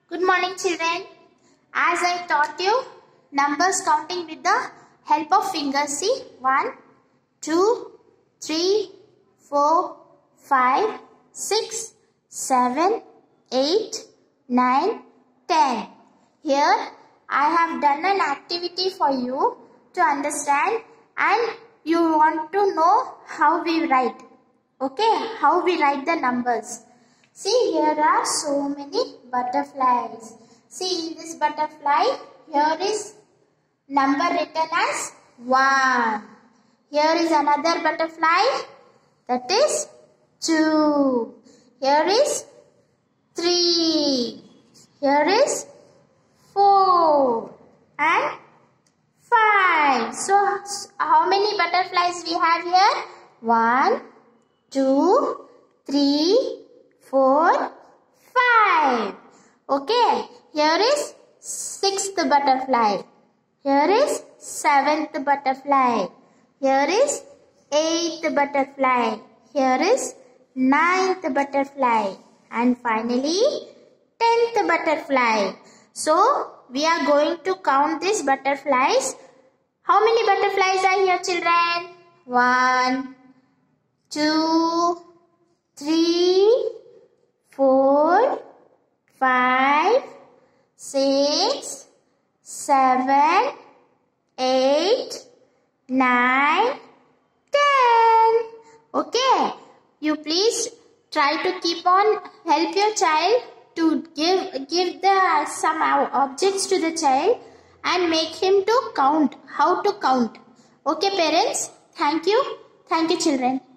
Good morning, children. As I taught you numbers counting with the help of fingers. See, 1, 2, 3, 4, 5, 6, 7, 8, 9, 10. Here I have done an activity for you to understand, and you want to know how we write. Okay, how we write the numbers. See, here are so many butterflies. See, in this butterfly, here is number written as 1. Here is another butterfly, that is 2. Here is 3. Here is 4 and 5. So, how many butterflies we have here? 1, 2, 3, 4, 5. Okay. Here is 6th butterfly. Here is 7th butterfly. Here is 8th butterfly. Here is 9th butterfly. And finally 10th butterfly. So we are going to count these butterflies. How many butterflies are here, children? 1, 2, 3, 4, 5, 6, 7, 8, 9, 10. Okay. You please try to keep on, help your child to give some objects to the child and make him to count, how to count. Okay, parents. Thank you. Thank you, children.